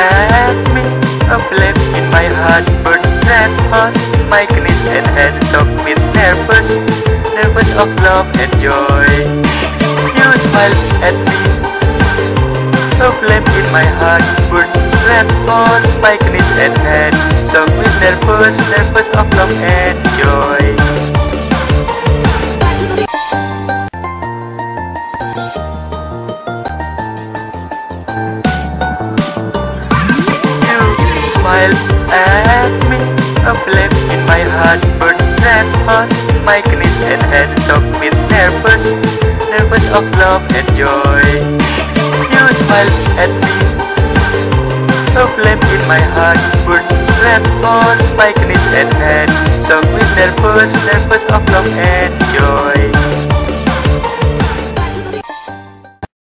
at me. A flame in my heart burned red hot. My knees and hands soaked with nervous of love and joy. You smiled at me. A flame in my heart burned red hot. My knees and hands soaked with nervous of love and joy. Smiled at me. A flame in my heart burned red hot. My knees and hands soaked with nervous of love and joy. You smiled at me. A flame in my heart burned red hot. My knees and hands soaked with nervous of love and joy.